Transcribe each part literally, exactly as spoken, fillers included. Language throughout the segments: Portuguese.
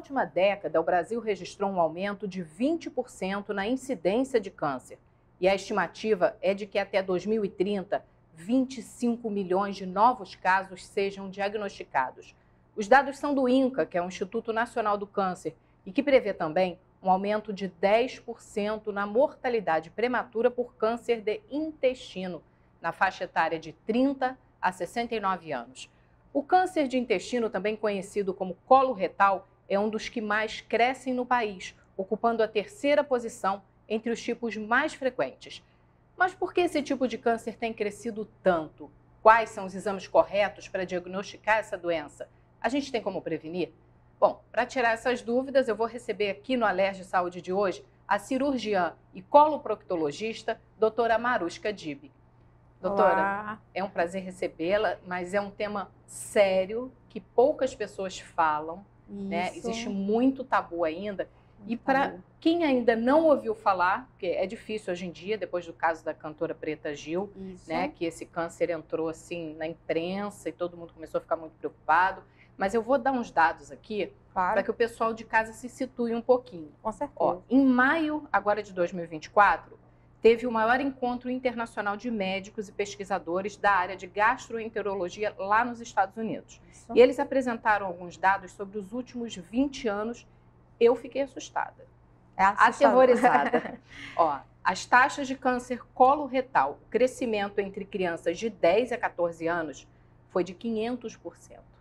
última década, o Brasil registrou um aumento de vinte por cento na incidência de câncer. E a estimativa é de que até dois mil e trinta, vinte e cinco milhões de novos casos sejam diagnosticados. Os dados são do INCA, que é o Instituto Nacional do Câncer, e que prevê também um aumento de dez por cento na mortalidade prematura por câncer de intestino, na faixa etária de trinta a sessenta e nove anos. O câncer de intestino, também conhecido como colo retal, é um dos que mais crescem no país, ocupando a terceira posição entre os tipos mais frequentes. Mas por que esse tipo de câncer tem crescido tanto? Quais são os exames corretos para diagnosticar essa doença? A gente tem como prevenir? Bom, para tirar essas dúvidas, eu vou receber aqui no Alerj Saúde de hoje a cirurgiã e coloproctologista, doutora Maruska Dib. Doutora, Olá. É um prazer recebê-la, mas é um tema sério que poucas pessoas falam, né? Existe muito tabu ainda. Muito e para quem ainda não ouviu falar, porque é difícil hoje em dia, depois do caso da cantora Preta Gil, né, que esse câncer entrou assim na imprensa e todo mundo começou a ficar muito preocupado. Mas eu vou dar uns dados aqui claro. Para que o pessoal de casa se situe um pouquinho. Com certeza. Ó, em maio agora de dois mil e vinte e quatro, teve o maior encontro internacional de médicos e pesquisadores da área de gastroenterologia lá nos Estados Unidos. Isso. E eles apresentaram alguns dados sobre os últimos vinte anos. Eu fiquei assustada, é aterrorizada. Ó, as taxas de câncer coloretal, crescimento entre crianças de dez a quatorze anos foi de quinhentos por cento.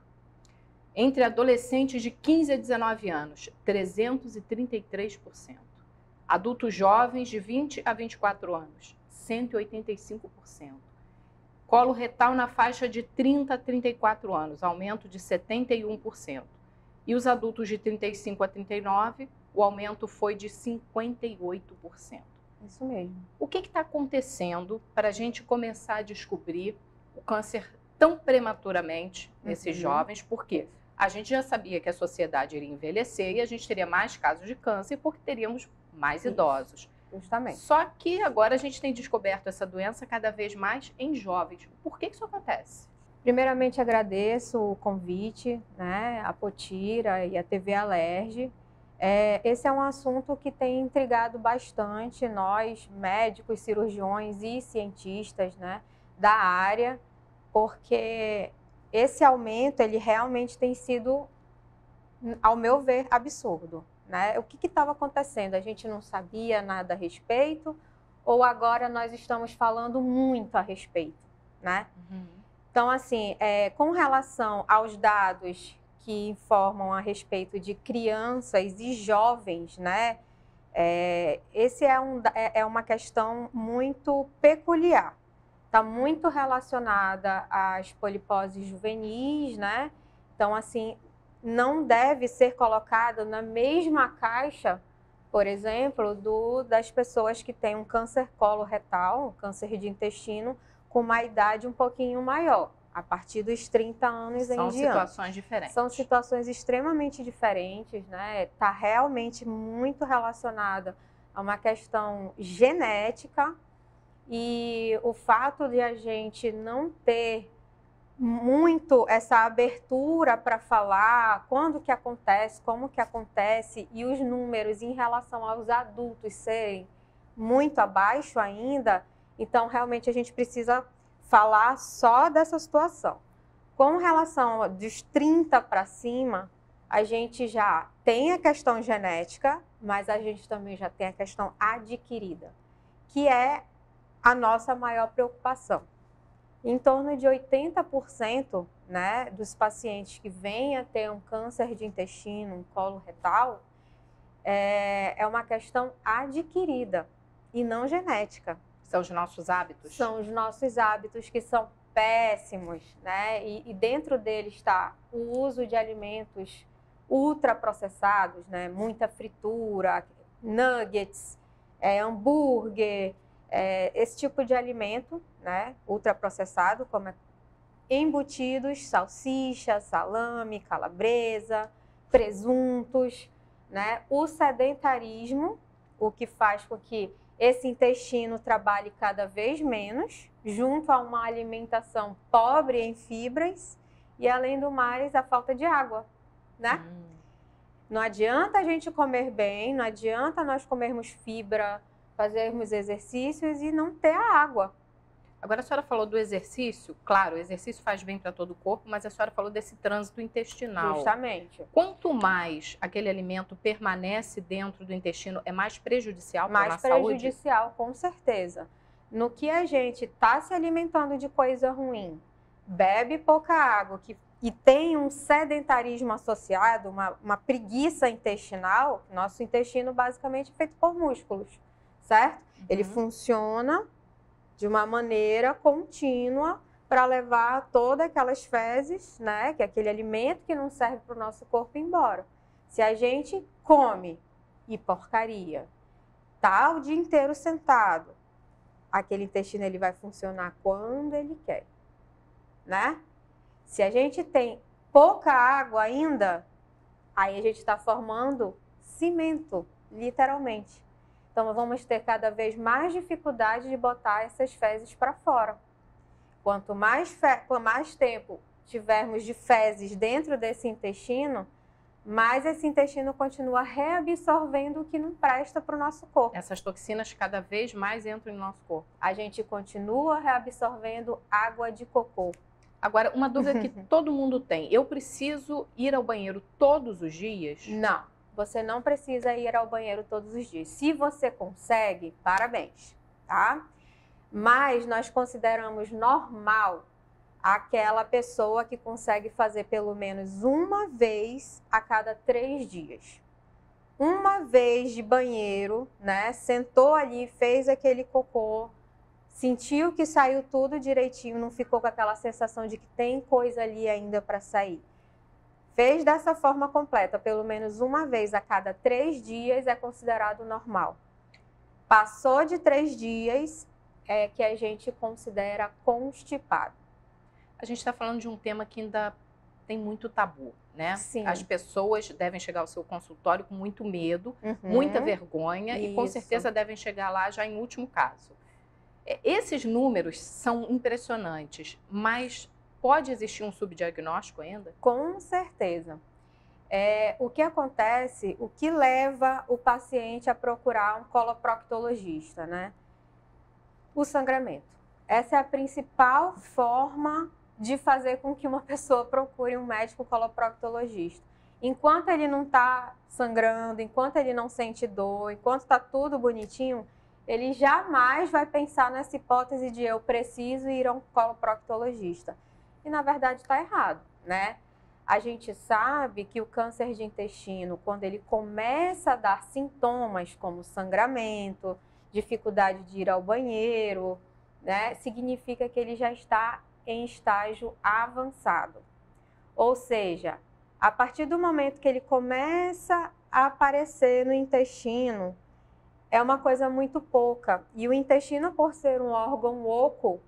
Entre adolescentes de quinze a dezenove anos, trezentos e trinta e três por cento. Adultos jovens de vinte a vinte e quatro anos, cento e oitenta e cinco por cento. Colo retal na faixa de trinta a trinta e quatro anos, aumento de setenta e um por cento. E os adultos de trinta e cinco a trinta e nove, o aumento foi de cinquenta e oito por cento. Isso mesmo. O que está acontecendo para a gente começar a descobrir o câncer tão prematuramente nesses uhum. jovens? Por quê? A gente já sabia que a sociedade iria envelhecer e a gente teria mais casos de câncer porque teríamos mais Isso, idosos. Justamente. Só que agora a gente tem descoberto essa doença cada vez mais em jovens. Por que isso acontece? Primeiramente, agradeço o convite, né, a Potira e a T V Alerj. É, esse é um assunto que tem intrigado bastante nós, médicos, cirurgiões e cientistas, né, da área, porque esse aumento, ele realmente tem sido, ao meu ver, absurdo. Né? O que estava acontecendo? A gente não sabia nada a respeito ou agora nós estamos falando muito a respeito? Né? Uhum. Então, assim, é, com relação aos dados que informam a respeito de crianças e jovens, né, é, esse é, um, é, é uma questão muito peculiar. Está muito relacionada às poliposes juvenis, né? Então, assim, não deve ser colocado na mesma caixa, por exemplo, do, das pessoas que têm um câncer coloretal, um câncer de intestino, com uma idade um pouquinho maior, a partir dos trinta anos em diante. São situações diferentes. São situações extremamente diferentes, né? Está realmente muito relacionada a uma questão genética e o fato de a gente não ter muito essa abertura para falar quando que acontece, como que acontece e os números em relação aos adultos serem muito abaixo ainda, então realmente a gente precisa falar só dessa situação. Com relação dos trinta para cima, a gente já tem a questão genética, mas a gente também já tem a questão adquirida, que é a nossa maior preocupação. Em torno de oitenta por cento, né, dos pacientes que vêm a ter um câncer de intestino, um colo retal, é, é uma questão adquirida e não genética. São os nossos hábitos? São os nossos hábitos que são péssimos, né? E, e dentro deles está o uso de alimentos ultraprocessados, né? Muita fritura, nuggets, é, hambúrguer, é, esse tipo de alimento, né? Ultraprocessado, como é embutidos, salsicha, salame, calabresa, presuntos, né? O sedentarismo, o que faz com que esse intestino trabalhe cada vez menos, junto a uma alimentação pobre em fibras e, além do mais, a falta de água, né? Hum. Não adianta a gente comer bem, não adianta nós comermos fibra, fazermos exercícios e não ter a água. Agora a senhora falou do exercício, claro, o exercício faz bem para todo o corpo, mas a senhora falou desse trânsito intestinal. Justamente. Quanto mais aquele alimento permanece dentro do intestino, é mais prejudicial para a nossa Mais saúde? prejudicial, com certeza. No que a gente está se alimentando de coisa ruim, bebe pouca água que, e tem um sedentarismo associado, uma, uma preguiça intestinal, nosso intestino basicamente é feito por músculos, certo? Uhum. Ele funciona de uma maneira contínua para levar todas aquelas fezes, né, que é aquele alimento que não serve para o nosso corpo embora. Se a gente come e porcaria, tá o dia inteiro sentado, aquele intestino ele vai funcionar quando ele quer, né? Se a gente tem pouca água ainda, aí a gente está formando cimento, literalmente. Então, vamos ter cada vez mais dificuldade de botar essas fezes para fora. Quanto mais, fe... Quanto mais tempo tivermos de fezes dentro desse intestino, mais esse intestino continua reabsorvendo o que não presta para o nosso corpo. Essas toxinas cada vez mais entram no nosso corpo. A gente continua reabsorvendo água de cocô. Agora, uma dúvida que todo mundo tem. Eu preciso ir ao banheiro todos os dias? Não. Você não precisa ir ao banheiro todos os dias. Se você consegue, parabéns, tá? Mas nós consideramos normal aquela pessoa que consegue fazer pelo menos uma vez a cada três dias. Uma vez de banheiro, né? Sentou ali, fez aquele cocô, sentiu que saiu tudo direitinho, não ficou com aquela sensação de que tem coisa ali ainda para sair. Fez dessa forma completa, pelo menos uma vez a cada três dias, é considerado normal. Passou de três dias, é que a gente considera constipado. A gente está falando de um tema que ainda tem muito tabu, né? Sim. As pessoas devem chegar ao seu consultório com muito medo, uhum. muita vergonha, Isso. e com certeza devem chegar lá já em último caso. Esses números são impressionantes, mas pode existir um subdiagnóstico ainda? Com certeza. É, o que acontece, o que leva o paciente a procurar um coloproctologista, né? O sangramento. Essa é a principal forma de fazer com que uma pessoa procure um médico coloproctologista. Enquanto ele não está sangrando, enquanto ele não sente dor, enquanto está tudo bonitinho, ele jamais vai pensar nessa hipótese de eu preciso ir a um coloproctologista. E, na verdade, está errado, né? A gente sabe que o câncer de intestino, quando ele começa a dar sintomas como sangramento, dificuldade de ir ao banheiro, né, significa que ele já está em estágio avançado. Ou seja, a partir do momento que ele começa a aparecer no intestino, é uma coisa muito pouca. E o intestino, por ser um órgão oco,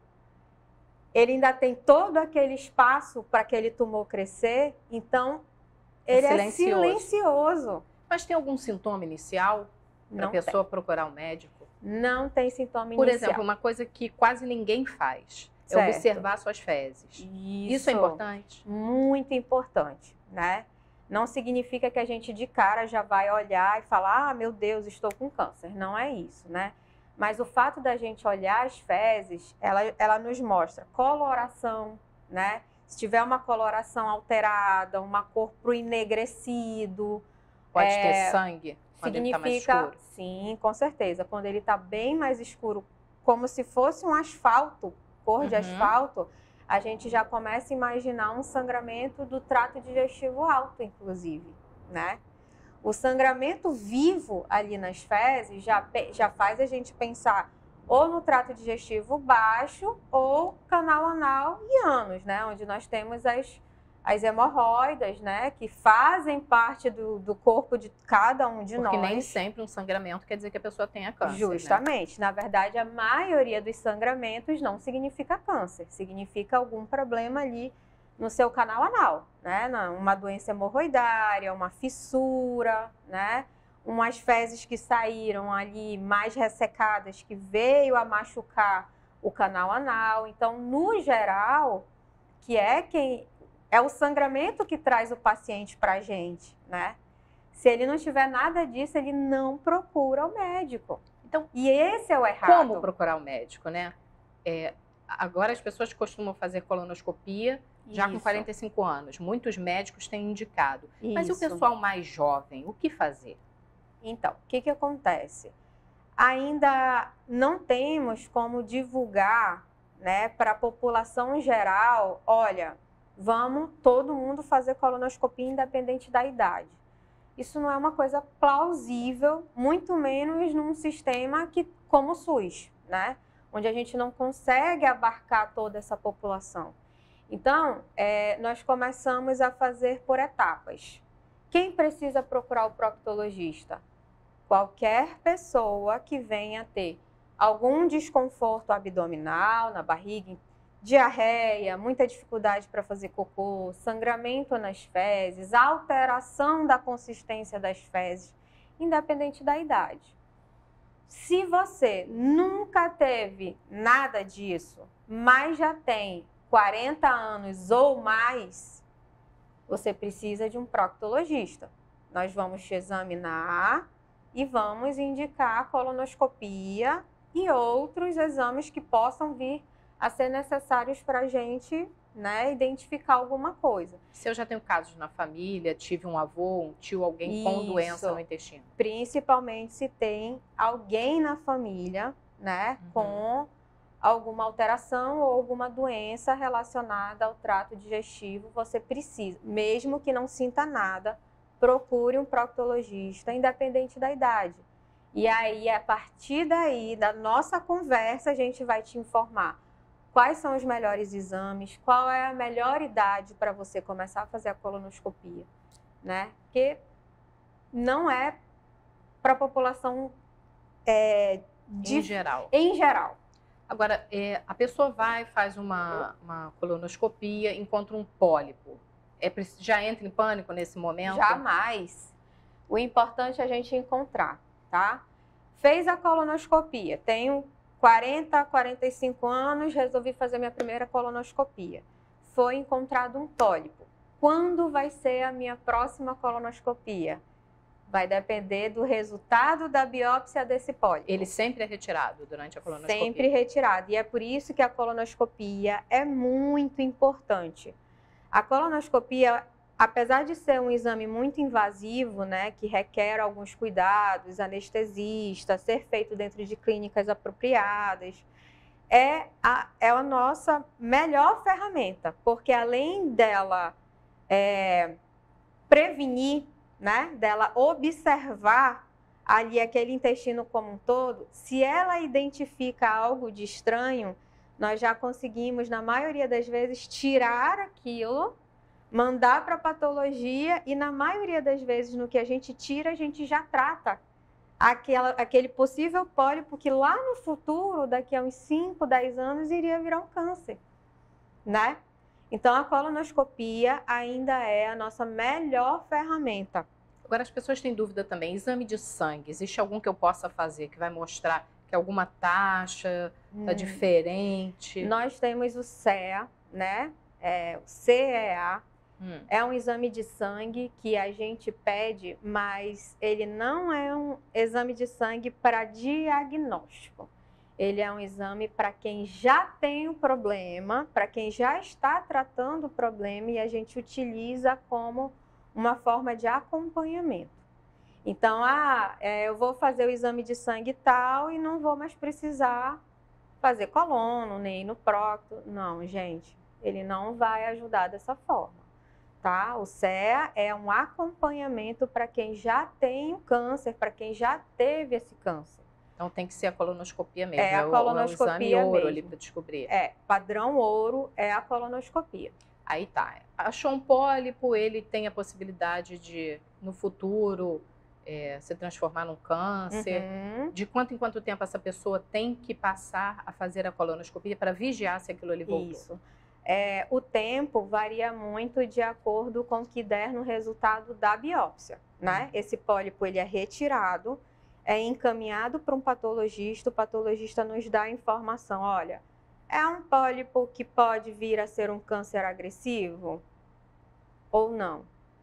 ele ainda tem todo aquele espaço para aquele tumor crescer, então ele é silencioso. é silencioso. Mas tem algum sintoma inicial para a pessoa tem. procurar um médico? Não tem sintoma Por inicial. Por exemplo, uma coisa que quase ninguém faz certo. é observar suas fezes. Isso. Isso é importante? Muito importante, né? Não significa que a gente de cara já vai olhar e falar, ah, meu Deus, estou com câncer. Não é isso, né? Mas o fato da gente olhar as fezes, ela, ela nos mostra coloração, né? Se tiver uma coloração alterada, uma cor pro enegrecido. Pode é, ter sangue quando significa, ele tá mais escuro? Sim, com certeza. Quando ele está bem mais escuro, como se fosse um asfalto, cor uhum. de asfalto, a gente já começa a imaginar um sangramento do trato digestivo alto, inclusive, né? O sangramento vivo ali nas fezes já, já faz a gente pensar ou no trato digestivo baixo ou canal anal e ânus, né? Onde nós temos as, as hemorroidas, né? Que fazem parte do, do corpo de cada um de Porque nós. Porque nem sempre um sangramento quer dizer que a pessoa tenha câncer. Justamente. Né? Na verdade, a maioria dos sangramentos não significa câncer. Significa algum problema ali no seu canal anal, né? Uma doença hemorroidária, uma fissura, né? Umas fezes que saíram ali mais ressecadas, que veio a machucar o canal anal. Então, no geral, que é quem é o sangramento que traz o paciente para a gente, né? Se ele não tiver nada disso, ele não procura o médico. Então, e esse é o errado. Como procurar o médico, né? É, agora as pessoas costumam fazer colonoscopia já Isso. com quarenta e cinco anos. Muitos médicos têm indicado. Isso. Mas e o pessoal mais jovem, o que fazer? Então, o que que acontece? Ainda não temos como divulgar, né, para a população geral, olha, vamos todo mundo fazer colonoscopia independente da idade. Isso não é uma coisa plausível, muito menos num sistema que, como o SUS, né, onde a gente não consegue abarcar toda essa população. Então, é, nós começamos a fazer por etapas. Quem precisa procurar o proctologista? Qualquer pessoa que venha ter algum desconforto abdominal, na barriga, diarreia, muita dificuldade para fazer cocô, sangramento nas fezes, alteração da consistência das fezes, independente da idade. Se você nunca teve nada disso, mas já tem quarenta anos ou mais, você precisa de um proctologista. Nós vamos te examinar e vamos indicar a colonoscopia e outros exames que possam vir a ser necessários para a gente, né, identificar alguma coisa. Se eu já tenho casos na família, tive um avô, um tio, alguém com Isso. doença no intestino. Principalmente se tem alguém na família, né, Uhum. com alguma alteração ou alguma doença relacionada ao trato digestivo, você precisa, mesmo que não sinta nada, procure um proctologista, independente da idade. E aí, a partir daí, da nossa conversa, a gente vai te informar quais são os melhores exames, qual é a melhor idade para você começar a fazer a colonoscopia, né? Porque não é para a população é, de... Em geral. Em geral. Agora, é, a pessoa vai, faz uma, uma colonoscopia, encontra um pólipo. É, já entra em pânico nesse momento? Jamais. O importante é a gente encontrar, tá? Fez a colonoscopia, tenho quarenta, quarenta e cinco anos, resolvi fazer minha primeira colonoscopia. Foi encontrado um pólipo. Quando vai ser a minha próxima colonoscopia? Vai depender do resultado da biópsia desse pólipo. Ele sempre é retirado durante a colonoscopia? Sempre retirado. E é por isso que a colonoscopia é muito importante. A colonoscopia, apesar de ser um exame muito invasivo, né, que requer alguns cuidados, anestesista, ser feito dentro de clínicas apropriadas, é a, é a nossa melhor ferramenta, porque além dela é, prevenir, né, dela observar ali aquele intestino como um todo, se ela identifica algo de estranho, nós já conseguimos, na maioria das vezes, tirar aquilo, mandar para a patologia e, na maioria das vezes, no que a gente tira, a gente já trata aquela, aquele possível pólipo que lá no futuro, daqui a uns cinco, dez anos, iria virar um câncer, né? Então, a colonoscopia ainda é a nossa melhor ferramenta. Agora, as pessoas têm dúvida também. Exame de sangue, existe algum que eu possa fazer que vai mostrar que alguma taxa está hum. diferente? Nós temos o C E A, né? É, o C E A. Hum. É um exame de sangue que a gente pede, mas ele não é um exame de sangue para diagnóstico. Ele é um exame para quem já tem o problema, para quem já está tratando o problema, e a gente utiliza como uma forma de acompanhamento. Então, ah, é, eu vou fazer o exame de sangue tal e não vou mais precisar fazer colono, nem no procto. Não, gente, ele não vai ajudar dessa forma, tá? O C E A é um acompanhamento para quem já tem o câncer, para quem já teve esse câncer. Então tem que ser a colonoscopia mesmo. É a colonoscopia é o exame ouro mesmo. ali para descobrir. É, padrão ouro é a colonoscopia. Aí tá. Achou um pólipo, ele tem a possibilidade de, no futuro, é, se transformar num câncer. Uhum. De quanto em quanto tempo essa pessoa tem que passar a fazer a colonoscopia para vigiar se aquilo ali voltou? Isso. É, o tempo varia muito de acordo com o que der no resultado da biópsia, né? Uhum. Esse pólipo ele é retirado, é encaminhado para um patologista, o patologista nos dá a informação, olha, é um pólipo que pode vir a ser um câncer agressivo ou não?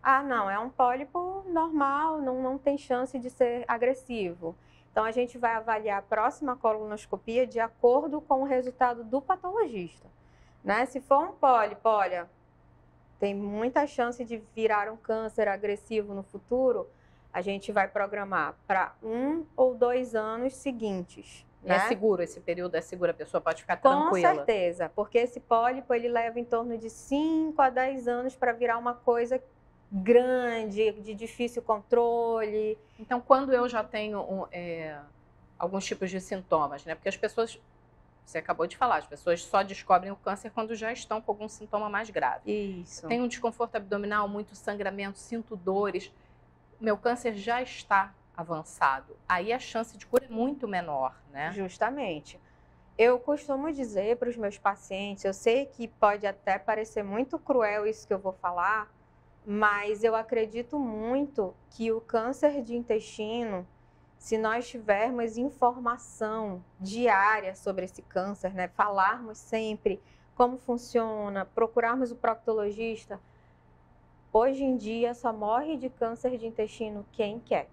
Ah, não, é um pólipo normal, não, não tem chance de ser agressivo. Então, a gente vai avaliar a próxima colonoscopia de acordo com o resultado do patologista. Né? Se for um pólipo, olha, tem muita chance de virar um câncer agressivo no futuro, a gente vai programar para um ou dois anos seguintes. É né? seguro, esse período é seguro, a pessoa pode ficar Com tranquila. Com certeza, porque esse pólipo ele leva em torno de cinco a dez anos para virar uma coisa grande, de difícil controle. Então, quando eu já tenho um, é, alguns tipos de sintomas, né? Porque as pessoas, você acabou de falar, as pessoas só descobrem o câncer quando já estão com algum sintoma mais grave. Isso. Tem um desconforto abdominal, muito sangramento, sinto dores. Meu câncer já está avançado. Aí a chance de cura é muito menor, né? Justamente. Eu costumo dizer para os meus pacientes, eu sei que pode até parecer muito cruel isso que eu vou falar, mas eu acredito muito que o câncer de intestino, se nós tivermos informação diária sobre esse câncer, né, falarmos sempre como funciona, procurarmos o proctologista, hoje em dia só morre de câncer de intestino quem quer.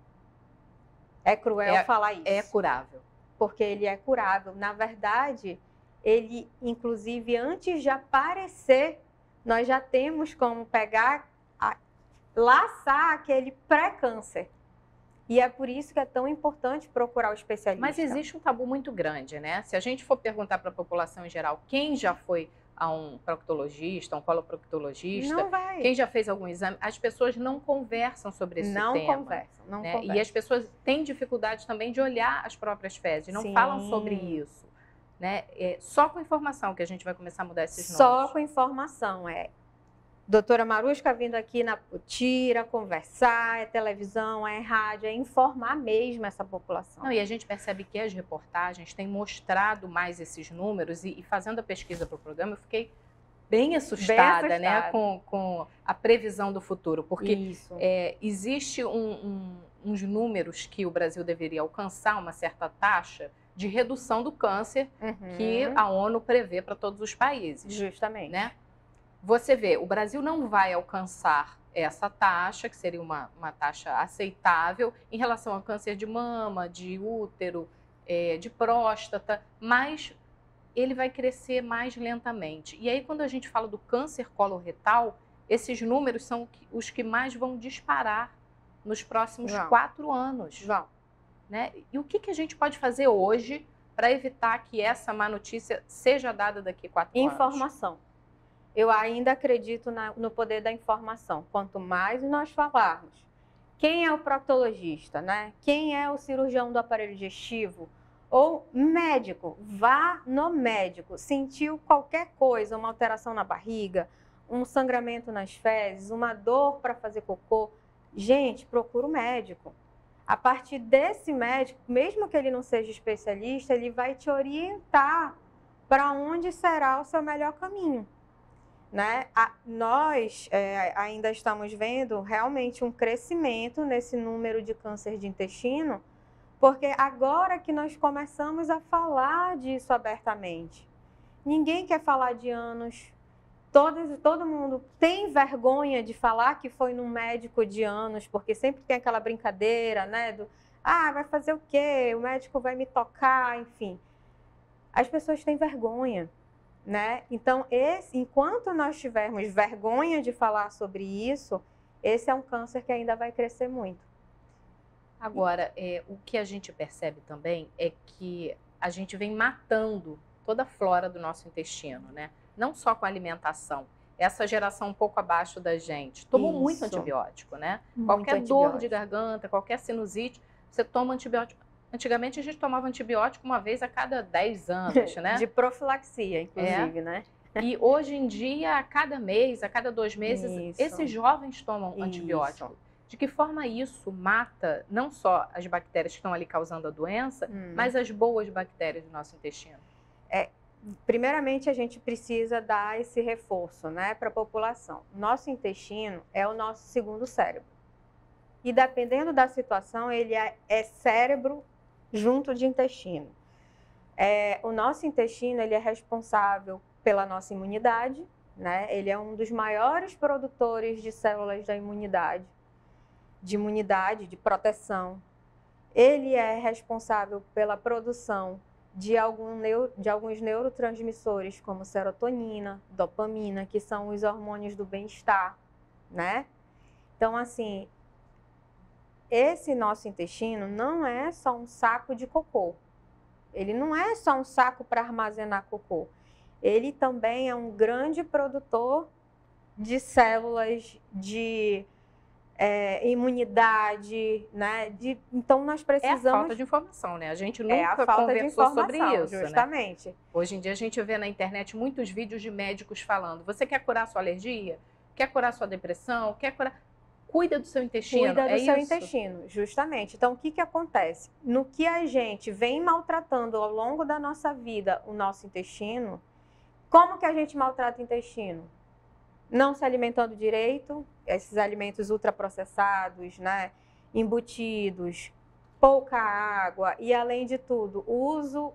É cruel é, falar isso. É curável. Porque ele é curável. Na verdade, ele, inclusive, antes de aparecer, nós já temos como pegar, a, laçar aquele pré-câncer. E é por isso que é tão importante procurar o especialista. Mas existe um tabu muito grande, né? Se a gente for perguntar para a população em geral, quem já foi a um proctologista, a um coloproctologista, não vai. Quem já fez algum exame, as pessoas não conversam sobre esse não tema. Conversam, não né? conversam. E as pessoas têm dificuldade também de olhar as próprias fezes, não Sim. falam sobre isso. Né? É só com informação que a gente vai começar a mudar esses Só nomes. Só com informação, é. Doutora Marusca vindo aqui na Potira, conversar, é televisão, é rádio, é informar mesmo essa população. Não, e a gente percebe que as reportagens têm mostrado mais esses números e, e fazendo a pesquisa para o programa, eu fiquei bem assustada, bem assustada. né, com, com a previsão do futuro, porque é, existe um, um, uns números que o Brasil deveria alcançar, uma certa taxa de redução do câncer uhum. que a ONU prevê para todos os países. Justamente. Né? Você vê, o Brasil não vai alcançar essa taxa, que seria uma, uma taxa aceitável, em relação ao câncer de mama, de útero, é, de próstata, mas ele vai crescer mais lentamente. E aí, quando a gente fala do câncer coloretal, esses números são os que mais vão disparar nos próximos João. quatro anos. João. Né? E o que, que a gente pode fazer hoje para evitar que essa má notícia seja dada daqui a quatro Informação. anos? Informação. Eu ainda acredito na, no poder da informação. Quanto mais nós falarmos, quem é o proctologista, né? Quem é o cirurgião do aparelho digestivo? Ou médico, vá no médico. Sentiu qualquer coisa, uma alteração na barriga, um sangramento nas fezes, uma dor para fazer cocô. Gente, procura o médico. A partir desse médico, mesmo que ele não seja especialista, ele vai te orientar para onde será o seu melhor caminho. Né? A, nós é, ainda estamos vendo realmente um crescimento nesse número de câncer de intestino, porque agora que nós começamos a falar disso abertamente. Ninguém quer falar de anos, todo, todo mundo tem vergonha de falar que foi num médico de anos, porque sempre tem aquela brincadeira, né? Do, ah, vai fazer o quê? O médico vai me tocar, enfim. As pessoas têm vergonha. Né? Então, esse, enquanto nós tivermos vergonha de falar sobre isso, esse é um câncer que ainda vai crescer muito. Agora, é, o que a gente percebe também é que a gente vem matando toda a flora do nosso intestino, né? Não só com a alimentação. Essa geração um pouco abaixo da gente tomou isso. muito antibiótico, né? Muito qualquer antibiótico. Dor de garganta, qualquer sinusite, você toma antibiótico. Antigamente a gente tomava antibiótico uma vez a cada dez anos, né? De profilaxia, inclusive, é. né? E hoje em dia, a cada mês, a cada dois meses, isso. esses jovens tomam isso. antibiótico. De que forma isso mata não só as bactérias que estão ali causando a doença, hum. mas as boas bactérias do nosso intestino? É, primeiramente, a gente precisa dar esse reforço, né, para a população. Nosso intestino é o nosso segundo cérebro. E dependendo da situação, ele é, é cérebro junto de intestino. É, o nosso intestino ele é responsável pela nossa imunidade, né? Ele é um dos maiores produtores de células da imunidade, de imunidade, de proteção. Ele é responsável pela produção de, algum neuro, de alguns neurotransmissores, como serotonina, dopamina, que são os hormônios do bem-estar, né? Então, assim, esse nosso intestino não é só um saco de cocô. Ele não é só um saco para armazenar cocô. Ele também é um grande produtor de células, de é, imunidade, né? De, então, nós precisamos... É a falta de informação, né? A gente nunca é a falta conversou de sobre isso, justamente. Né? Hoje em dia a gente vê na internet muitos vídeos de médicos falando: você quer curar sua alergia? Quer curar sua depressão? Quer curar... Cuida do seu intestino. Cuida do é seu isso? intestino, justamente. Então, o que, que acontece? No que a gente vem maltratando ao longo da nossa vida o nosso intestino, como que a gente maltrata o intestino? Não se alimentando direito, esses alimentos ultraprocessados, né? Embutidos, pouca água e, além de tudo, o uso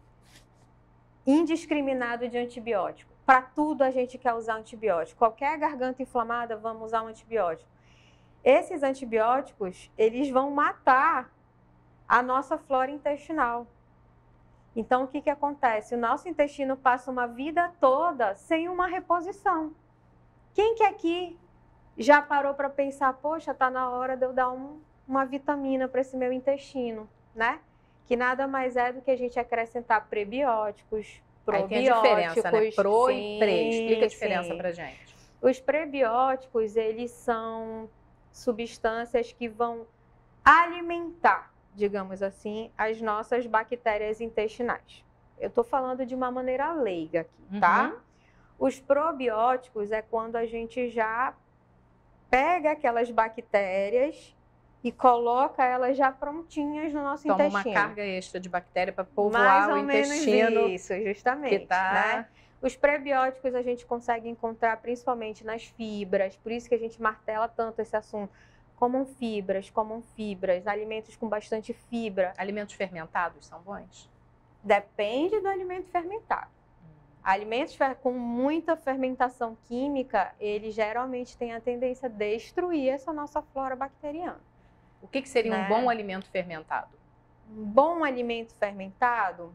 indiscriminado de antibiótico. Para tudo a gente quer usar antibiótico. Qualquer garganta inflamada, vamos usar um antibiótico. Esses antibióticos, eles vão matar a nossa flora intestinal. Então, o que, que acontece? O nosso intestino passa uma vida toda sem uma reposição. Quem que aqui já parou para pensar, poxa, está na hora de eu dar um, uma vitamina para esse meu intestino, né? Que nada mais é do que a gente acrescentar prebióticos, probióticos. Aí tem a diferença, né? Pro sim, e pré. Explica a diferença sim. pra gente. Os prebióticos, eles são substâncias que vão alimentar, digamos assim, as nossas bactérias intestinais. Eu estou falando de uma maneira leiga aqui, tá? Uhum. Os probióticos é quando a gente já pega aquelas bactérias e coloca elas já prontinhas no nosso Toma intestino. uma carga extra de bactéria para povoar Mais o ou intestino. menos isso, justamente. Que tá... né? Os prebióticos a gente consegue encontrar principalmente nas fibras, por isso que a gente martela tanto esse assunto. Comam fibras, comam fibras, alimentos com bastante fibra. Alimentos fermentados são bons? Depende do alimento fermentado. Alimentos com muita fermentação química, eles geralmente têm a tendência a destruir essa nossa flora bacteriana. O que, que seria né? um bom alimento fermentado? Um bom alimento fermentado,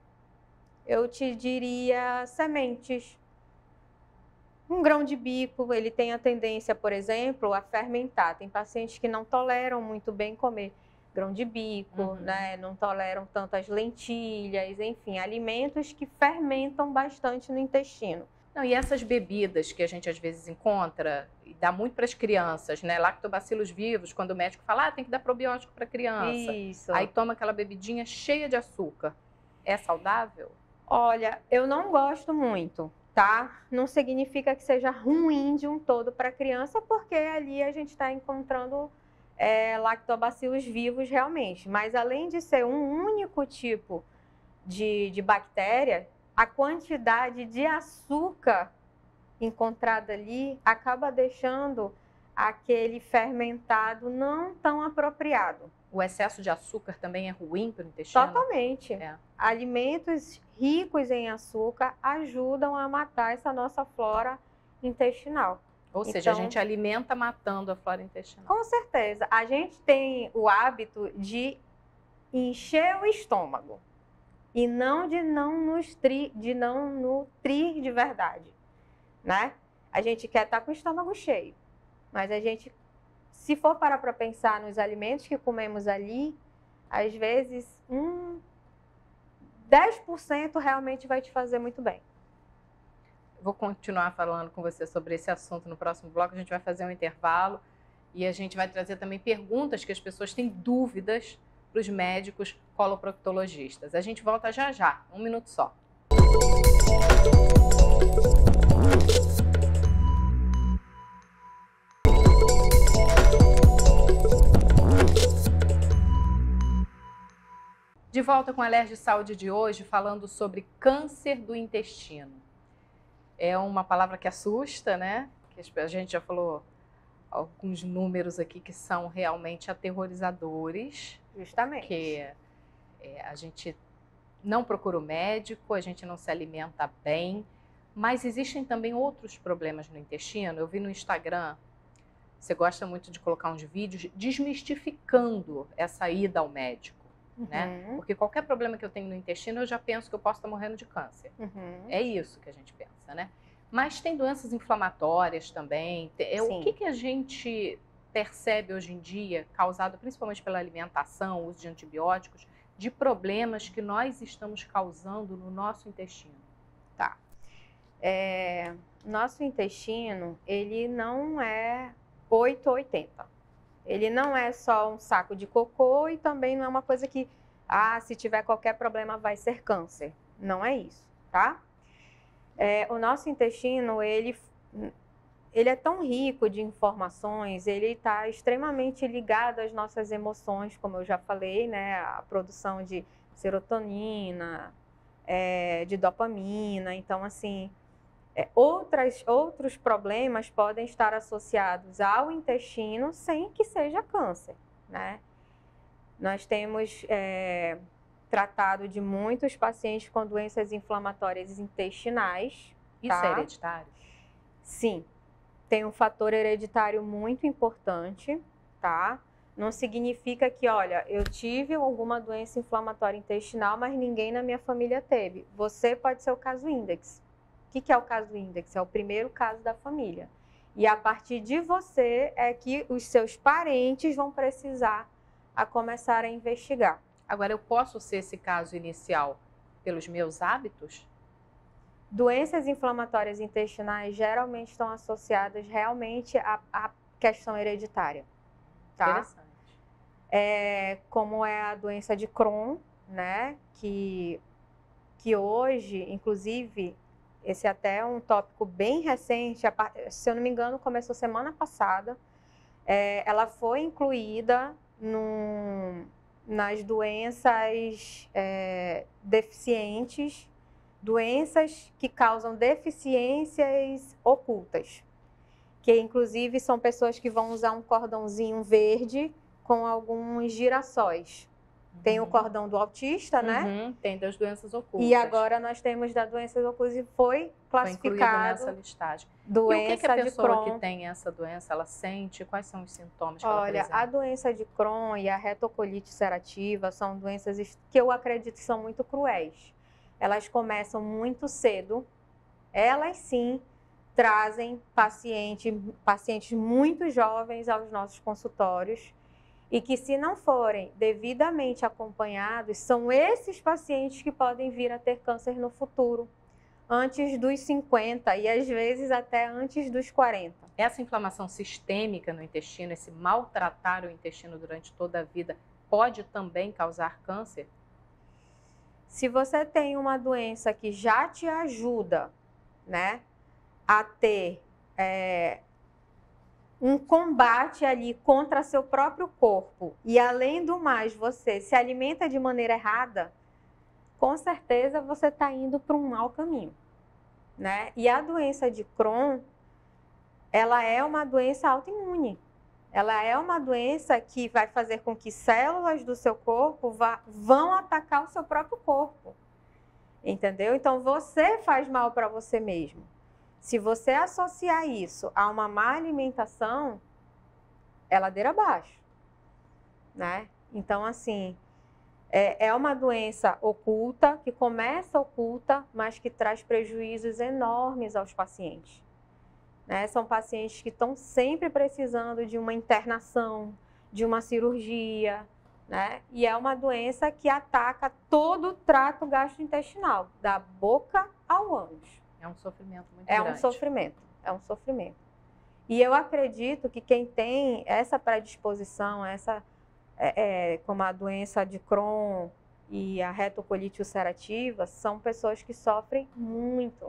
eu te diria sementes. Um grão de bico, ele tem a tendência, por exemplo, a fermentar. Tem pacientes que não toleram muito bem comer grão de bico, uhum. né? Não toleram tanto as lentilhas, enfim, alimentos que fermentam bastante no intestino. Não, e essas bebidas que a gente às vezes encontra, e dá muito para as crianças, né? Lactobacilos vivos, quando o médico fala, ah, tem que dar probiótico para criança. Isso. Aí toma aquela bebidinha cheia de açúcar. É saudável? Olha, eu não gosto muito, tá? Não significa que seja ruim de um todo para a criança, porque ali a gente está encontrando é, lactobacilos vivos realmente. Mas além de ser um único tipo de, de bactéria, a quantidade de açúcar encontrada ali acaba deixando aquele fermentado não tão apropriado. O excesso de açúcar também é ruim para o intestino? Totalmente. É. Alimentos ricos em açúcar ajudam a matar essa nossa flora intestinal. Ou seja, então, a gente alimenta matando a flora intestinal. Com certeza. A gente tem o hábito de encher o estômago e não de não nutrir, de não nutrir de verdade, né? A gente quer estar com o estômago cheio, mas a gente, se for parar para pensar nos alimentos que comemos ali, às vezes, um dez por cento realmente vai te fazer muito bem. Vou continuar falando com você sobre esse assunto no próximo bloco. A gente vai fazer um intervalo e a gente vai trazer também perguntas que as pessoas têm dúvidas para os médicos coloproctologistas. A gente volta já já, um minuto só. De volta com a Alerj Saúde de hoje, falando sobre câncer do intestino. É uma palavra que assusta, né? Que a gente já falou alguns números aqui que são realmente aterrorizadores. Justamente. Que é, a gente não procura o médico, a gente não se alimenta bem, Mas existem também outros problemas no intestino. Eu vi no Instagram, você gosta muito de colocar uns vídeos desmistificando essa ida ao médico, uhum. né? Porque qualquer problema que eu tenho no intestino, eu já penso que eu posso estar morrendo de câncer. Uhum. É isso que a gente pensa, né? Mas tem doenças inflamatórias também. O que, que a gente percebe hoje em dia, causado principalmente pela alimentação, uso de antibióticos, de problemas que nós estamos causando no nosso intestino? Tá. É, nosso intestino, ele não é oito ou oitenta. Ele não é só um saco de cocô e também não é uma coisa que, ah, se tiver qualquer problema vai ser câncer. Não é isso, tá? É, o nosso intestino, ele, ele é tão rico de informações, ele está extremamente ligado às nossas emoções, como eu já falei, né? A produção de serotonina, é, de dopamina. Então, assim, é, outras, outros problemas podem estar associados ao intestino sem que seja câncer, né? Nós temos é, tratado de muitos pacientes com doenças inflamatórias intestinais. Isso tá? é hereditário? Sim, tem um fator hereditário muito importante, tá? Não significa que, olha, eu tive alguma doença inflamatória intestinal, mas ninguém na minha família teve. Você pode ser o caso índex. O que, que é o caso índex? É o primeiro caso da família. E a partir de você é que os seus parentes vão precisar a começar a investigar. Agora, eu posso ser esse caso inicial pelos meus hábitos? Doenças inflamatórias intestinais geralmente estão associadas realmente à, à questão hereditária. Tá? Interessante. É, como é a doença de Crohn, né? Que, que hoje, inclusive, esse até é um tópico bem recente, se eu não me engano, começou semana passada. É, ela foi incluída no, nas doenças é, deficientes, doenças que causam deficiências ocultas, que inclusive são pessoas que vão usar um cordãozinho verde com alguns girassóis. Tem uhum. o cordão do autista, uhum. né? Tem das doenças ocultas. E agora nós temos da doença ocultas e foi classificado foi nessa listagem. Doença e o que, que a pessoa de que tem essa doença, ela sente? Quais são os sintomas que Olha, ela apresenta? a doença de Crohn e a retocolite ulcerativa são doenças que eu acredito que são muito cruéis. Elas começam muito cedo. Elas sim trazem paciente, pacientes muito jovens aos nossos consultórios e que, se não forem devidamente acompanhados, são esses pacientes que podem vir a ter câncer no futuro, antes dos cinquenta e às vezes até antes dos quarenta. Essa inflamação sistêmica no intestino, esse maltratar o intestino durante toda a vida, pode também causar câncer? Se você tem uma doença que já te ajuda, né, a ter é, um combate ali contra seu próprio corpo e, além do mais, você se alimenta de maneira errada, com certeza você está indo para um mau caminho, né? E a doença de Crohn, ela é uma doença autoimune. Ela é uma doença que vai fazer com que células do seu corpo vá, vão atacar o seu próprio corpo, entendeu? Então, você faz mal para você mesmo. Se você associar isso a uma má alimentação, é ladeira abaixo, né? Então, assim, é, é uma doença oculta, que começa oculta, mas que traz prejuízos enormes aos pacientes. Né? São pacientes que estão sempre precisando de uma internação, de uma cirurgia, né? E é uma doença que ataca todo o trato gastrointestinal, da boca ao ânus. É um sofrimento muito é grande. É um sofrimento, é um sofrimento. E eu acredito que quem tem essa predisposição, essa, é, é, como a doença de Crohn e a retocolite ulcerativa, são pessoas que sofrem muito.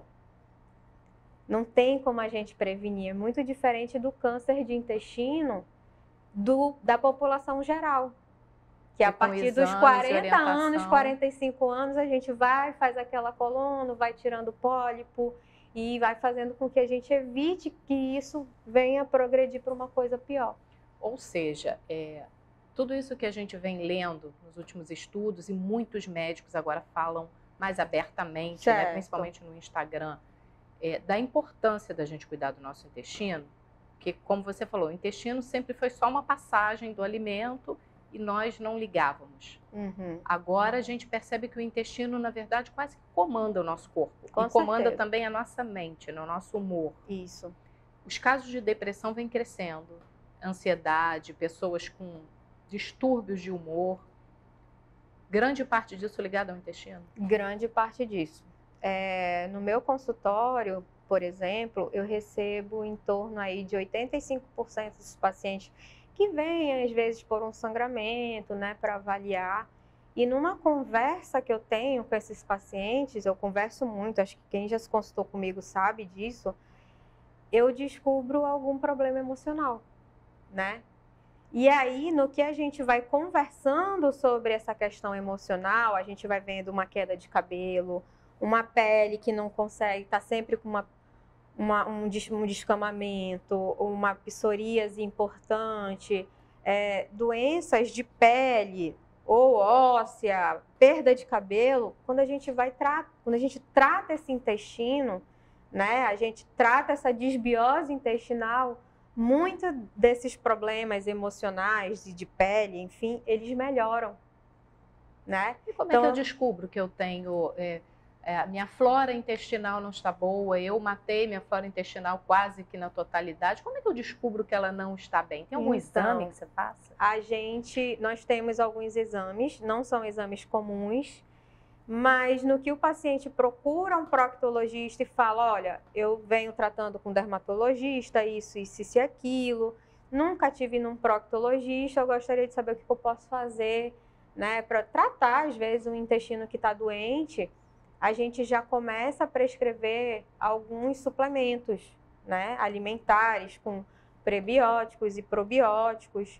Não tem como a gente prevenir, é muito diferente do câncer de intestino do, da população geral. Que a partir dos quarenta anos, quarenta e cinco anos, a gente vai, faz aquela coluna, vai tirando pólipo e vai fazendo com que a gente evite que isso venha progredir para uma coisa pior. Ou seja, é, tudo isso que a gente vem lendo nos últimos estudos, e muitos médicos agora falam mais abertamente, né, principalmente no Instagram, é, da importância da gente cuidar do nosso intestino, que, como você falou, o intestino sempre foi só uma passagem do alimento e nós não ligávamos. Uhum. Agora a gente percebe que o intestino, na verdade, quase que comanda o nosso corpo. Com e comanda certeza. também a nossa mente, no nosso humor. Isso. Os casos de depressão vêm crescendo, ansiedade, pessoas com distúrbios de humor. Grande parte disso ligado ao intestino? Grande parte disso. É, no meu consultório, por exemplo, eu recebo em torno aí de oitenta e cinco por cento dos pacientes que vêm, às vezes, por um sangramento, né, para avaliar. E numa conversa que eu tenho com esses pacientes, eu converso muito, acho que quem já se consultou comigo sabe disso, eu descubro algum problema emocional, né? E aí, no que a gente vai conversando sobre essa questão emocional, a gente vai vendo uma queda de cabelo, uma pele que não consegue, está sempre com uma, uma, um, des, um descamamento, uma psoríase importante, é, doenças de pele ou óssea, perda de cabelo. Quando a gente vai tra quando a gente trata esse intestino, né, a gente trata essa disbiose intestinal, muitos desses problemas emocionais e de pele, enfim, eles melhoram, né? E como então, é que eu descubro que eu tenho... É, é, a minha flora intestinal não está boa, eu matei minha flora intestinal quase que na totalidade. Como é que eu descubro que ela não está bem? Tem algum então, exame que você faça? A gente, nós temos alguns exames, não são exames comuns, mas no que o paciente procura um proctologista e fala, olha, eu venho tratando com dermatologista, isso, isso, isso e aquilo, nunca tive num proctologista, eu gostaria de saber o que eu posso fazer, né, para tratar, às vezes, um intestino que está doente, a gente já começa a prescrever alguns suplementos, né, alimentares, com prebióticos e probióticos,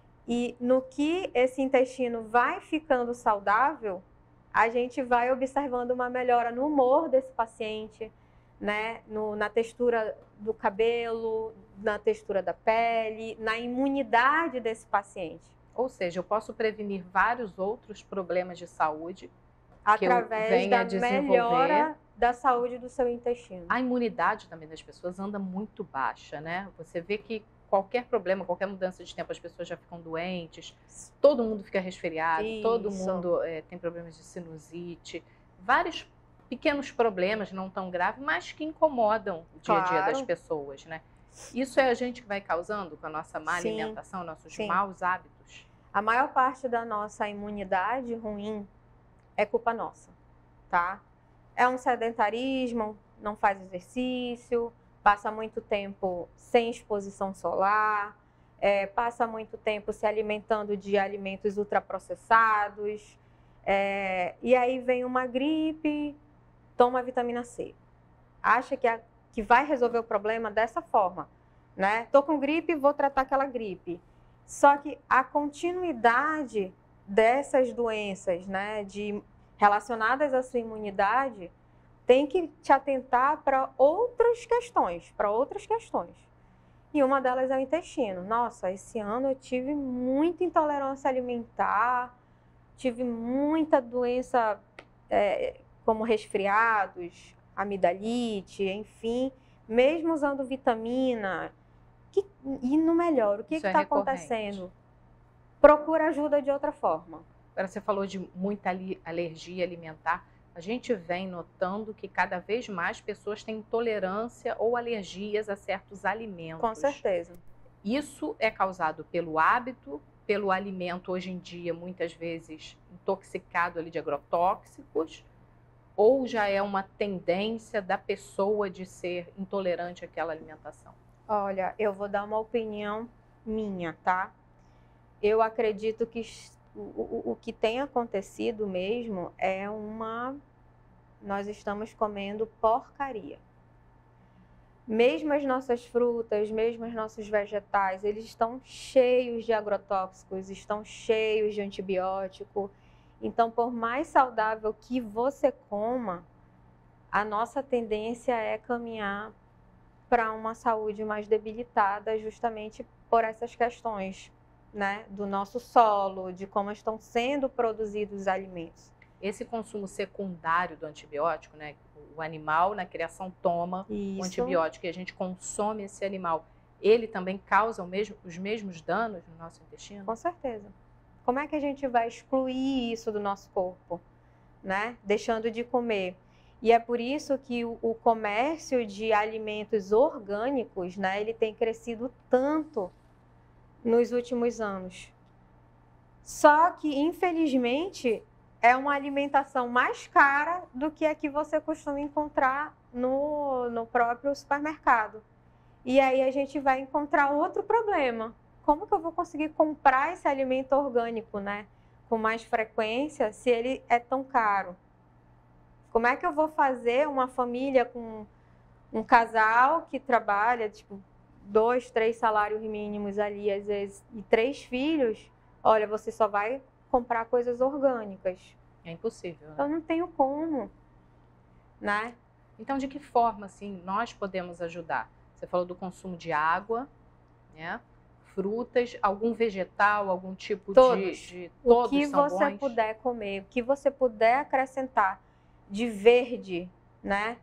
e no que esse intestino vai ficando saudável, a gente vai observando uma melhora no humor desse paciente, né? no, na textura do cabelo, na textura da pele, na imunidade desse paciente. Ou seja, eu posso prevenir vários outros problemas de saúde através da melhora da saúde do seu intestino. A imunidade também das pessoas anda muito baixa, né? Você vê que qualquer problema, qualquer mudança de tempo, as pessoas já ficam doentes, todo mundo fica resfriado, Isso. todo mundo é, tem problemas de sinusite, vários pequenos problemas, não tão graves, mas que incomodam o dia a dia Claro. das pessoas, né? Isso é a gente que vai causando com a nossa má Sim. alimentação, nossos Sim. maus hábitos? A maior parte da nossa imunidade ruim é culpa nossa, tá? É um sedentarismo, não faz exercício, passa muito tempo sem exposição solar, é, passa muito tempo se alimentando de alimentos ultraprocessados, é, e aí vem uma gripe, toma vitamina C. Acha que, a, que vai resolver o problema dessa forma, né? Tô com gripe, vou tratar aquela gripe. Só que a continuidade dessas doenças, né, de, relacionadas à sua imunidade, tem que te atentar para outras questões, para outras questões. E uma delas é o intestino. Nossa, esse ano eu tive muita intolerância alimentar, tive muita doença, é, como resfriados, amidalite, enfim, mesmo usando vitamina, que, e não melhora. O que está acontecendo? Procura ajuda de outra forma. Agora, você falou de muita alergia alimentar. A gente vem notando que cada vez mais pessoas têm intolerância ou alergias a certos alimentos. Com certeza. Isso é causado pelo hábito, pelo alimento hoje em dia, muitas vezes intoxicado ali de agrotóxicos, ou já é uma tendência da pessoa de ser intolerante àquela alimentação? Olha, eu vou dar uma opinião minha, tá? Eu acredito que o, o, o que tem acontecido mesmo é uma... Nós estamos comendo porcaria. Mesmo as nossas frutas, mesmo os nossos vegetais, eles estão cheios de agrotóxicos, estão cheios de antibiótico. Então, por mais saudável que você coma, a nossa tendência é caminhar para uma saúde mais debilitada, justamente por essas questões, né, do nosso solo, de como estão sendo produzidos os alimentos. Esse consumo secundário do antibiótico, né? O animal na criação toma Isso. o antibiótico e a gente consome esse animal, ele também causa o mesmo, os mesmos danos no nosso intestino? Com certeza. Como é que a gente vai excluir isso do nosso corpo, né? Deixando de comer. E é por isso que o, o comércio de alimentos orgânicos, né, ele tem crescido tanto nos últimos anos. Só que, infelizmente, é uma alimentação mais cara do que a que você costuma encontrar no, no próprio supermercado. E aí a gente vai encontrar outro problema. Como que eu vou conseguir comprar esse alimento orgânico, né, com mais frequência, se ele é tão caro? Como é que eu vou fazer uma família com um casal que trabalha, tipo, dois, três salários mínimos ali, às vezes, e três filhos? Olha, você só vai comprar coisas orgânicas. É impossível, né? Eu não tenho como, né? Então, de que forma, assim, nós podemos ajudar? Você falou do consumo de água, né? Frutas, algum vegetal, algum tipo Todos. de, de... O Todos que são você bons? puder comer, o que você puder acrescentar de verde, né?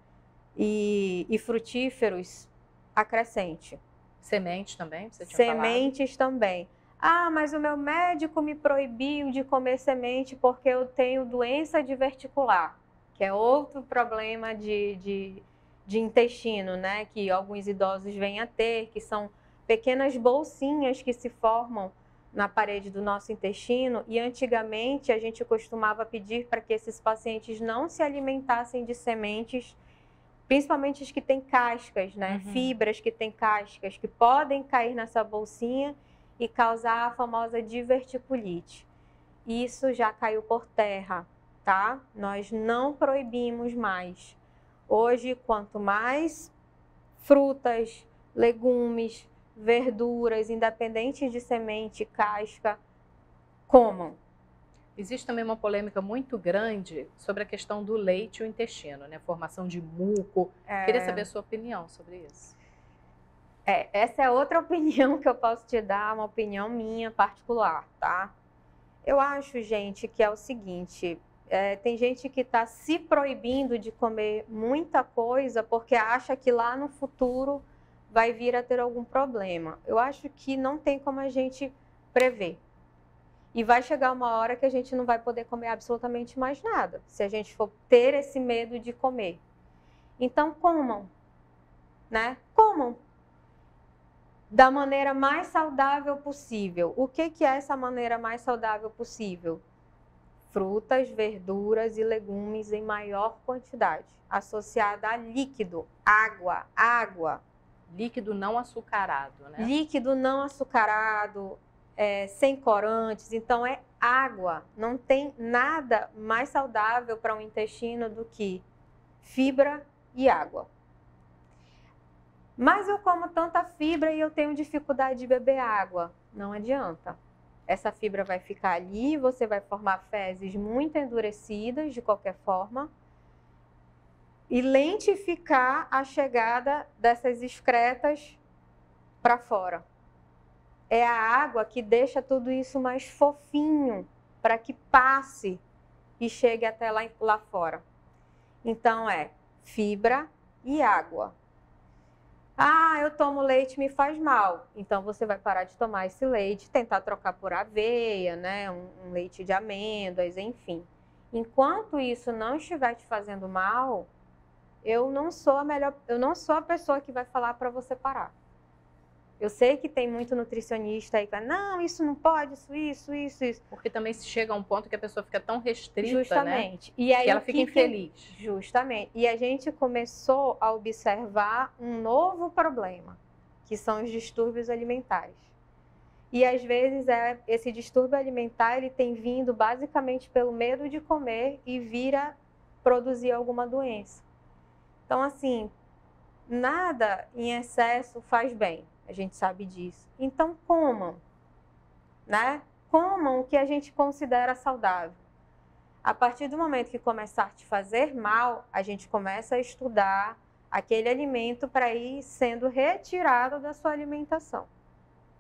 E, e frutíferos, acrescente. Sementes também, você tinha Sementes também. Ah, mas o meu médico me proibiu de comer semente porque eu tenho doença diverticular, que é outro problema de, de, de intestino, né? Que alguns idosos vêm a ter, que são pequenas bolsinhas que se formam na parede do nosso intestino, e antigamente a gente costumava pedir para que esses pacientes não se alimentassem de sementes, principalmente as que têm cascas, né? Uhum. Fibras que têm cascas, que podem cair nessa bolsinha e causar a famosa diverticulite. Isso já caiu por terra, tá? Nós não proibimos mais. Hoje, quanto mais frutas, legumes, verduras, independente de semente, casca, comam. Existe também uma polêmica muito grande sobre a questão do leite e o intestino, né? Formação de muco. É... Queria saber a sua opinião sobre isso. É, essa é outra opinião que eu posso te dar, uma opinião minha particular, tá? Eu acho, gente, que é o seguinte, é, tem gente que está se proibindo de comer muita coisa porque acha que lá no futuro vai vir a ter algum problema. Eu acho que não tem como a gente prever. E vai chegar uma hora que a gente não vai poder comer absolutamente mais nada, se a gente for ter esse medo de comer. Então, comam, né? Comam da maneira mais saudável possível. O que que é essa maneira mais saudável possível? Frutas, verduras e legumes em maior quantidade, associada a líquido, água, água. Líquido não açucarado, né? Líquido não açucarado, é, sem corantes, então é água. Não tem nada mais saudável para o intestino do que fibra e água. Mas eu como tanta fibra e eu tenho dificuldade de beber água. Não adianta. Essa fibra vai ficar ali, você vai formar fezes muito endurecidas de qualquer forma e lentificar a chegada dessas excretas para fora. É a água que deixa tudo isso mais fofinho para que passe e chegue até lá, lá fora. Então é fibra e água. Ah, eu tomo leite, me faz mal. Então você vai parar de tomar esse leite, tentar trocar por aveia, né? Um, um leite de amêndoas, enfim. Enquanto isso não estiver te fazendo mal, eu não sou a melhor, eu não sou a pessoa que vai falar para você parar. Eu sei que tem muito nutricionista aí que fala, não, isso não pode, isso, isso, isso, isso. Porque também se chega a um ponto que a pessoa fica tão restrita, Justamente. né? E aí, que ela fica que infeliz. Que... Justamente. E a gente começou a observar um novo problema, que são os distúrbios alimentares. E às vezes é, esse distúrbio alimentar ele tem vindo basicamente pelo medo de comer e vira produzir alguma doença. Então, assim, nada em excesso faz bem. A gente sabe disso. Então, comam, né? Comam o que a gente considera saudável. A partir do momento que começar a te fazer mal, a gente começa a estudar aquele alimento para ir sendo retirado da sua alimentação.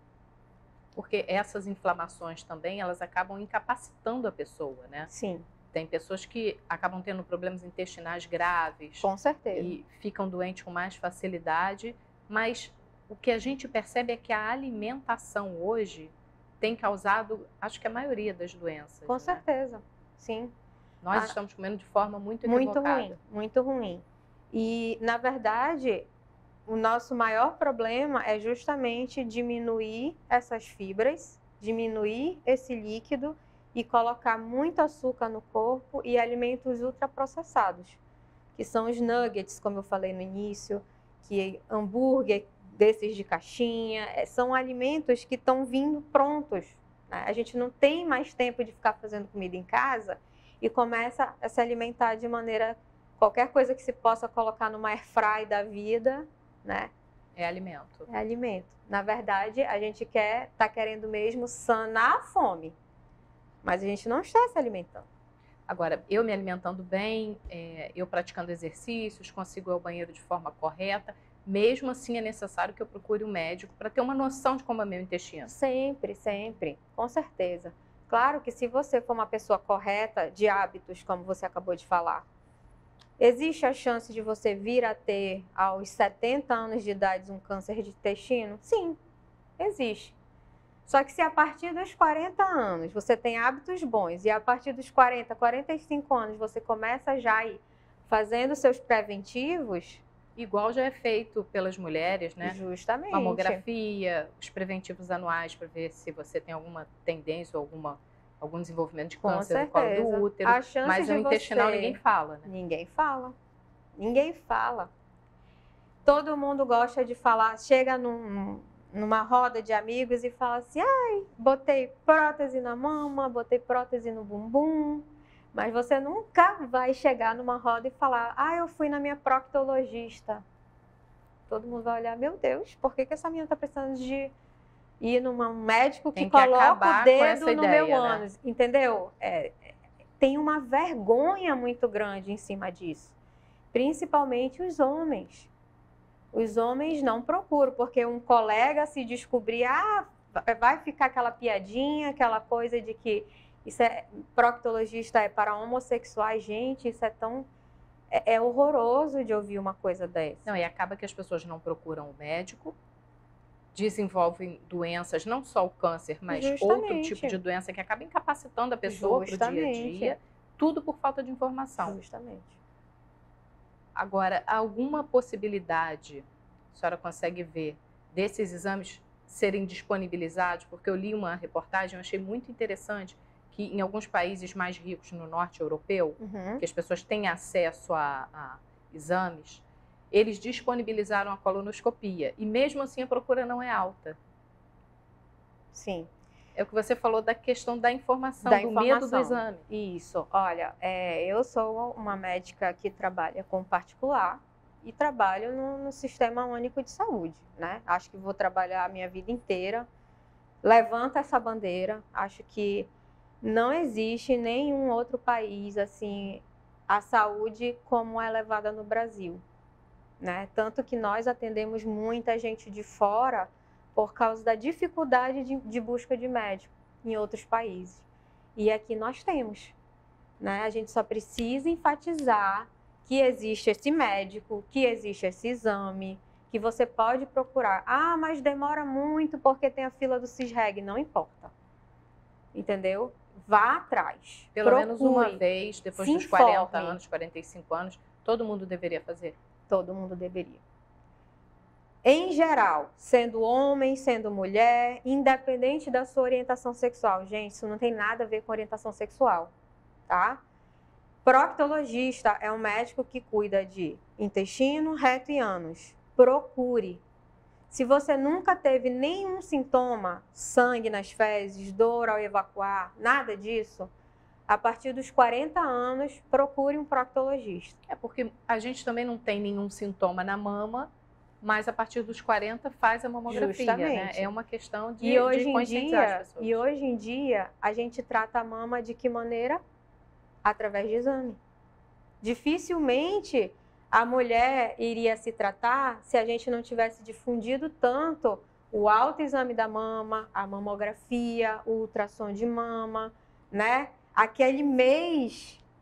Porque essas inflamações também, elas acabam incapacitando a pessoa, né? Sim. Tem pessoas que acabam tendo problemas intestinais graves. Com certeza. E ficam doentes com mais facilidade, mas o que a gente percebe é que a alimentação hoje tem causado, acho que a maioria das doenças. Com né? certeza, sim. Nós Ah, estamos comendo de forma muito Muito equivocada. ruim, muito ruim. E, na verdade, o nosso maior problema é justamente diminuir essas fibras, diminuir esse líquido e colocar muito açúcar no corpo e alimentos ultraprocessados, que são os nuggets, como eu falei no início, que hambúrguer desses de caixinha, são alimentos que estão vindo prontos. Né? A gente não tem mais tempo de ficar fazendo comida em casa e começa a se alimentar de maneira, qualquer coisa que se possa colocar numa air fry da vida, né? É alimento. É alimento. Na verdade, a gente quer, tá querendo mesmo sanar a fome, mas a gente não está se alimentando. Agora, eu me alimentando bem, é, eu praticando exercícios, consigo ir ao banheiro de forma correta, mesmo assim é necessário que eu procure um médico para ter uma noção de como é meu intestino. Sempre, sempre, com certeza. Claro que se você for uma pessoa correta de hábitos, como você acabou de falar, existe a chance de você vir a ter, aos setenta anos de idade, um câncer de intestino? Sim, existe. Só que se a partir dos quarenta anos você tem hábitos bons e a partir dos quarenta, quarenta e cinco anos você começa já a ir fazendo seus preventivos... Igual já é feito pelas mulheres, né? Justamente. Mamografia, os preventivos anuais para ver se você tem alguma tendência ou alguma, algum desenvolvimento de câncer no colo do útero. A chance mas de o intestinal você... ninguém fala, né? Ninguém fala. Ninguém fala. Todo mundo gosta de falar, chega num, numa roda de amigos e fala assim, ai, botei prótese na mama, botei prótese no bumbum. Mas você nunca vai chegar numa roda e falar, ah, eu fui na minha proctologista. Todo mundo vai olhar, meu Deus, por que, que essa menina está precisando de ir num médico que, Tem que coloca o dedo no ideia, meu né? ânus? Entendeu? É, tem uma vergonha muito grande em cima disso. Principalmente os homens. Os homens não procuram, porque um colega se descobrir, ah, vai ficar aquela piadinha, aquela coisa de que isso é, proctologista é para homossexuais, gente, isso é tão, é, é horroroso de ouvir uma coisa dessa. Não, e acaba que as pessoas não procuram o médico, desenvolvem doenças, não só o câncer, mas Justamente. outro tipo de doença que acaba incapacitando a pessoa para o dia a dia, tudo por falta de informação. Justamente. Agora, alguma possibilidade, a senhora consegue ver, desses exames serem disponibilizados? Porque eu li uma reportagem, eu achei muito interessante, que em alguns países mais ricos no norte europeu, Uhum. que as pessoas têm acesso a, a exames, eles disponibilizaram a colonoscopia. E mesmo assim a procura não é alta. Sim. É o que você falou da questão da informação, Da do informação. medo do exame. Isso. Olha, é, eu sou uma médica que trabalha com particular e trabalho no, no Sistema Único de Saúde, né? Acho que vou trabalhar a minha vida inteira. Levanto essa bandeira. Acho que não existe nenhum outro país, assim, a saúde como é levada no Brasil, né? Tanto que nós atendemos muita gente de fora por causa da dificuldade de, de busca de médico em outros países. E aqui nós temos, né? A gente só precisa enfatizar que existe esse médico, que existe esse exame, que você pode procurar. Ah, mas demora muito porque tem a fila do CISREG. Não importa, entendeu? Vá atrás. Pelo procure, menos uma vez, depois se dos quarenta informe. anos, quarenta e cinco anos, todo mundo deveria fazer. Todo mundo deveria. Em geral, sendo homem, sendo mulher, independente da sua orientação sexual. Gente, isso não tem nada a ver com orientação sexual, tá? Proctologista é um médico que cuida de intestino, reto e ânus. Procure. Se você nunca teve nenhum sintoma, sangue nas fezes, dor ao evacuar, nada disso, a partir dos quarenta anos, procure um proctologista. É porque a gente também não tem nenhum sintoma na mama, mas a partir dos quarenta faz a mamografia, Justamente. né? É uma questão de, E hoje de em conscientizar as dia, pessoas. e hoje em dia, a gente trata a mama de que maneira? Através de exame. Dificilmente a mulher iria se tratar se a gente não tivesse difundido tanto o autoexame da mama, a mamografia, o ultrassom de mama, né? Aquele mês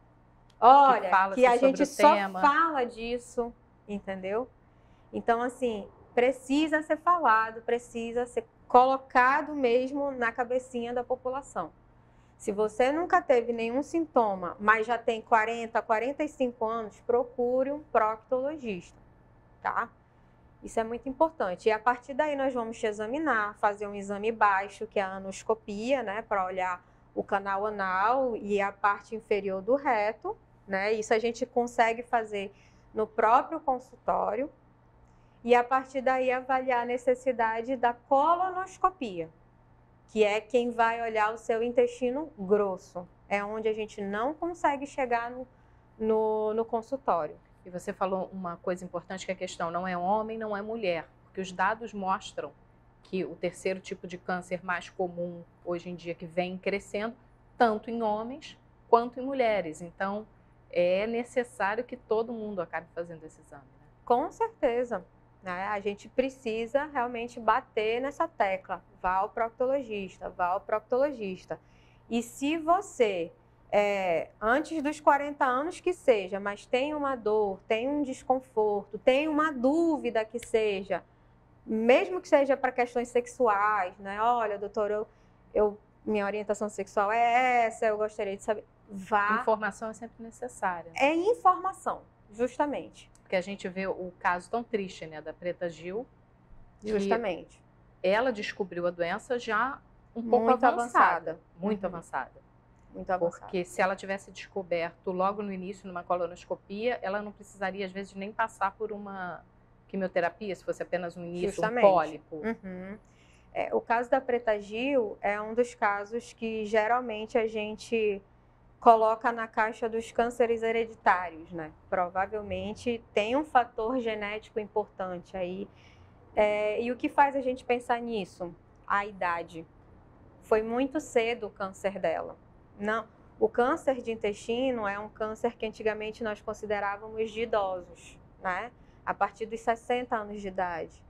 Olha, que, fala que a sobre gente o só tema. fala disso, entendeu? Então, assim, precisa ser falado, precisa ser colocado mesmo na cabecinha da população. Se você nunca teve nenhum sintoma, mas já tem quarenta, quarenta e cinco anos, procure um proctologista, tá? Isso é muito importante. E a partir daí nós vamos te examinar, fazer um exame baixo, que é a anoscopia, né, para olhar o canal anal e a parte inferior do reto, né? Isso a gente consegue fazer no próprio consultório. E a partir daí avaliar a necessidade da colonoscopia, que é quem vai olhar o seu intestino grosso. É onde a gente não consegue chegar no, no, no consultório. E você falou uma coisa importante, que a questão não é homem, não é mulher, porque os dados mostram que o terceiro tipo de câncer mais comum hoje em dia, que vem crescendo, tanto em homens quanto em mulheres. Então, é necessário que todo mundo acabe fazendo esse exame, né? Com certeza. Né? A gente precisa realmente bater nessa tecla. Vá ao proctologista, vá ao proctologista. E se você, é, antes dos quarenta anos que seja, mas tem uma dor, tem um desconforto, tem uma dúvida que seja, mesmo que seja para questões sexuais, né? Olha, doutor, eu, eu, minha orientação sexual é essa, eu gostaria de saber. Vá. Informação é sempre necessária. É informação, justamente. Porque a gente vê o caso tão triste, né, da Preta Gil. Justamente. Ela descobriu a doença já um pouco Muito avançada. avançada. Muito Uhum. avançada. Muito avançada. Porque se ela tivesse descoberto logo no início, numa colonoscopia, ela não precisaria, às vezes, nem passar por uma quimioterapia, se fosse apenas um início, Justamente. um pólipo. Uhum. É, o caso da Preta Gil é um dos casos que geralmente a gente coloca na caixa dos cânceres hereditários, né? Provavelmente tem um fator genético importante aí. É, e o que faz a gente pensar nisso? A idade. Foi muito cedo o câncer dela. Não, o câncer de intestino é um câncer que antigamente nós considerávamos de idosos, né? A partir dos sessenta anos de idade.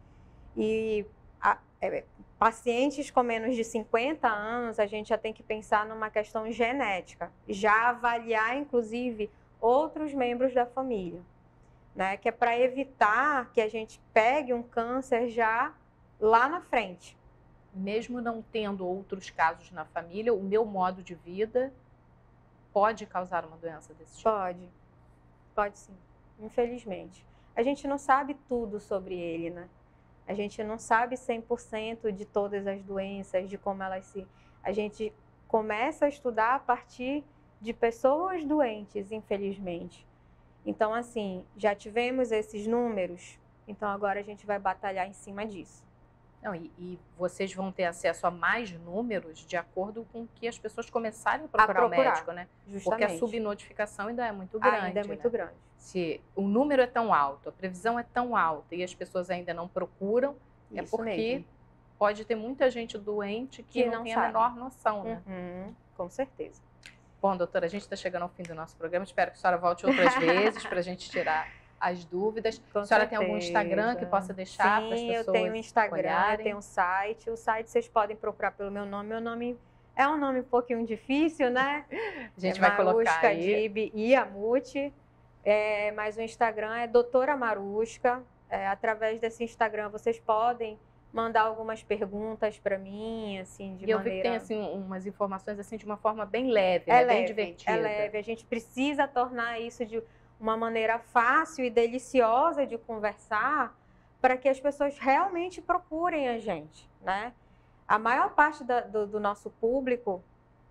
E a, é, pacientes com menos de cinquenta anos, a gente já tem que pensar numa questão genética, já avaliar, inclusive, outros membros da família, né? Que é para evitar que a gente pegue um câncer já lá na frente. Mesmo não tendo outros casos na família, o meu modo de vida pode causar uma doença desse tipo? Pode, pode sim, infelizmente. A gente não sabe tudo sobre ele, né? A gente não sabe cem por cento de todas as doenças, de como elas se... A gente começa a estudar a partir de pessoas doentes, infelizmente. Então, assim, já tivemos esses números, então agora a gente vai batalhar em cima disso. Não, e, e vocês vão ter acesso a mais números de acordo com que as pessoas começarem a procurar, a procurar o médico, né? Justamente. Porque a subnotificação ainda é muito grande. Ainda é muito né? grande. Se o número é tão alto, a previsão é tão alta e as pessoas ainda não procuram, Isso é porque mesmo. pode ter muita gente doente que, Que não, não tem sabe. a menor noção, né? Uhum, com certeza. Bom, doutora, a gente está chegando ao fim do nosso programa. Espero que a senhora volte outras vezes para a gente tirar as dúvidas. Com a senhora certeza. tem algum Instagram que possa deixar para as Sim, pessoas eu tenho um Instagram, olharem? eu tenho um site. O site vocês podem procurar pelo meu nome. Meu nome é um nome um pouquinho difícil, né? A gente é vai colocar Marusca aí. Dib Iamuti. É, mas o Instagram é doutora Marusca. É, através desse Instagram vocês podem mandar algumas perguntas para mim, assim, de e eu maneira... vi que tem assim umas informações assim de uma forma bem leve, é né? leve, Bem divertida. É leve. A gente precisa tornar isso de uma maneira fácil e deliciosa de conversar para que as pessoas realmente procurem a gente, né? A maior parte da, do, do nosso público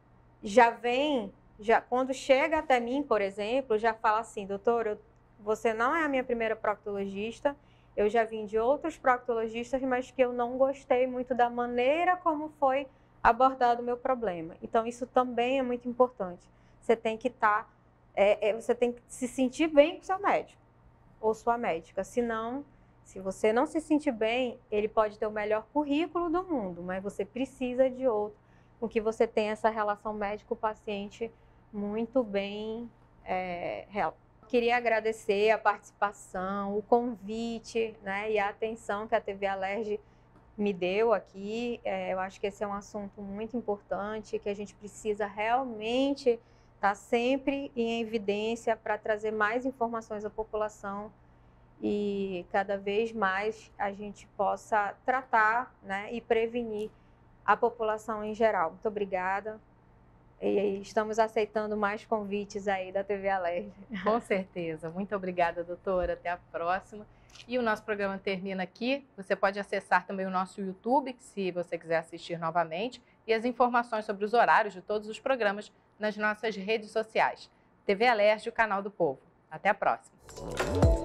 já vem, já quando chega até mim, por exemplo, já fala assim, doutor, eu, você não é a minha primeira proctologista, eu já vim de outros proctologistas, mas que eu não gostei muito da maneira como foi abordado o meu problema. Então, isso também é muito importante. Você tem que estar, tá, é, é, você tem que se sentir bem com o seu médico ou sua médica. Senão, se você não se sentir bem, ele pode ter o melhor currículo do mundo, mas você precisa de outro, com que você tenha essa relação médico-paciente muito bem é, real. Queria agradecer a participação, o convite, né, e a atenção que a T V Alerj me deu aqui. É, eu acho que esse é um assunto muito importante, que a gente precisa realmente está sempre em evidência para trazer mais informações à população e cada vez mais a gente possa tratar, né, e prevenir a população em geral. Muito obrigada. E estamos aceitando mais convites aí da T V Alerj. Com certeza. Muito obrigada, doutora. Até a próxima. E o nosso programa termina aqui. Você pode acessar também o nosso YouTube, se você quiser assistir novamente, e as informações sobre os horários de todos os programas nas nossas redes sociais. T V Alerj, o canal do povo. Até a próxima.